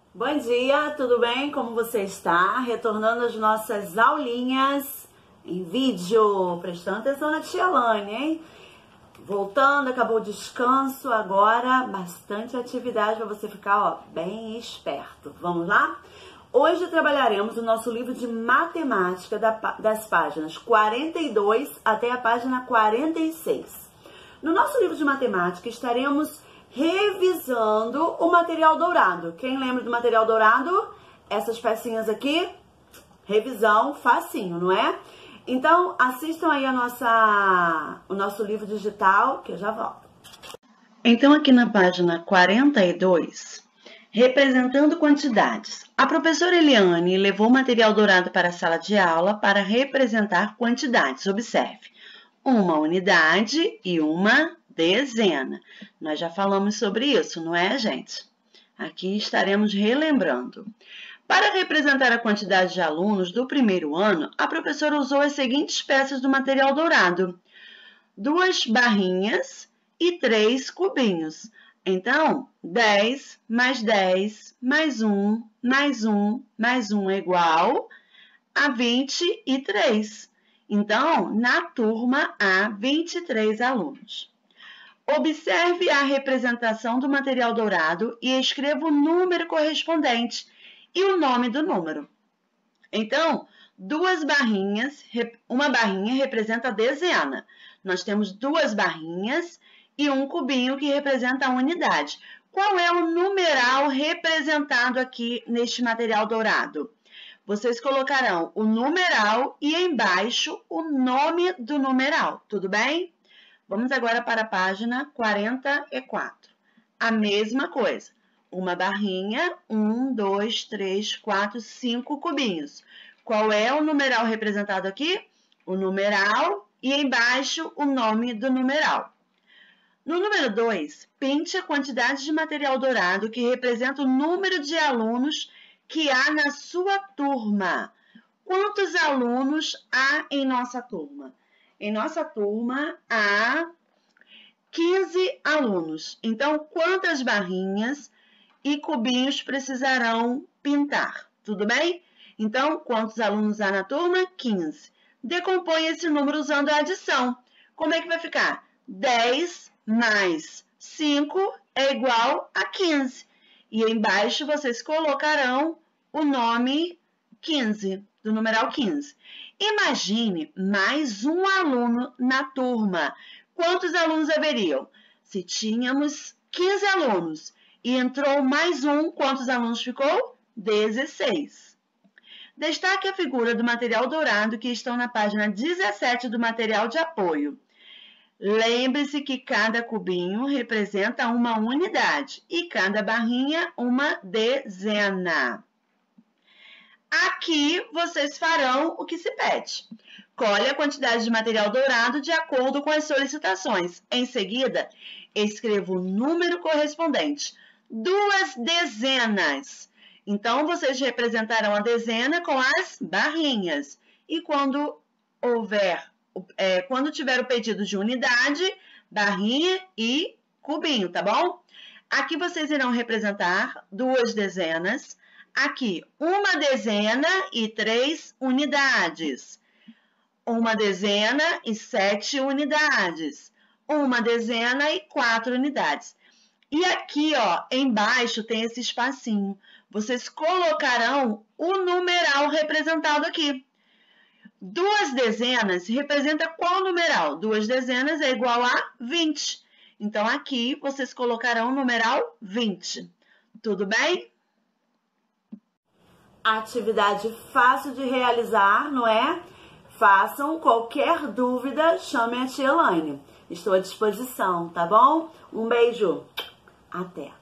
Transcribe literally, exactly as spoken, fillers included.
Bom dia, tudo bem? Como você está? Retornando às nossas aulinhas em vídeo. Prestando atenção na tia Lane, hein? Voltando, acabou o descanso, agora bastante atividade para você ficar, ó, bem esperto. Vamos lá? Hoje trabalharemos o nosso livro de matemática das páginas quarenta e dois até a página quarenta e seis. No nosso livro de matemática estaremos revisando o material dourado. Quem lembra do material dourado? Essas pecinhas aqui, revisão, facinho, não é? Então, assistam aí a nossa, o nosso livro digital, que eu já volto. Então, aqui na página quarenta e dois, representando quantidades. A professora Eliane levou o material dourado para a sala de aula para representar quantidades. Observe, uma unidade e uma dezena. Nós já falamos sobre isso, não é, gente? Aqui estaremos relembrando. Para representar a quantidade de alunos do primeiro ano, a professora usou as seguintes peças do material dourado: duas barrinhas e três cubinhos. Então, dez mais dez mais um mais um mais um é igual a vinte e três. Então, na turma há vinte e três alunos. Observe a representação do material dourado e escreva o número correspondente e o nome do número. Então, duas barrinhas, uma barrinha representa a dezena. Nós temos duas barrinhas e um cubinho que representa a unidade. Qual é o numeral representado aqui neste material dourado? Vocês colocarão o numeral e embaixo o nome do numeral, tudo bem? Vamos agora para a página quarenta e quatro. A mesma coisa. Uma barrinha, um, dois, três, quatro, cinco cubinhos. Qual é o numeral representado aqui? O numeral e embaixo o nome do numeral. No número dois, pinte a quantidade de material dourado que representa o número de alunos que há na sua turma. Quantos alunos há em nossa turma? Em nossa turma há quinze alunos. Então, quantas barrinhas e cubinhos precisarão pintar? Tudo bem? Então, quantos alunos há na turma? quinze. Decompõe esse número usando a adição. Como é que vai ficar? dez mais cinco é igual a quinze. E embaixo vocês colocarão o nome quinze, do numeral quinze. Imagine mais um aluno na turma. Quantos alunos haveriam? Se tínhamos quinze alunos e entrou mais um, quantos alunos ficou? dezesseis. Destaque a figura do material dourado que estão na página dezessete do material de apoio. Lembre-se que cada cubinho representa uma unidade e cada barrinha uma dezena. Aqui vocês farão o que se pede. Colhe a quantidade de material dourado de acordo com as solicitações. Em seguida, escreva o número correspondente. Duas dezenas. Então, vocês representarão a dezena com as barrinhas. E quando houver, é, quando tiver o pedido de unidade, barrinha e cubinho, tá bom? Aqui vocês irão representar duas dezenas. Aqui, uma dezena e três unidades. Uma dezena e sete unidades. Uma dezena e quatro unidades. E aqui, ó, embaixo tem esse espacinho. Vocês colocarão o numeral representado aqui. Duas dezenas representa qual numeral? Duas dezenas é igual a vinte. Então, aqui vocês colocarão o numeral vinte. Tudo bem? Atividade fácil de realizar, não é? Façam. Qualquer dúvida, chame a tia Elaine. Estou à disposição, tá bom? Um beijo. Até.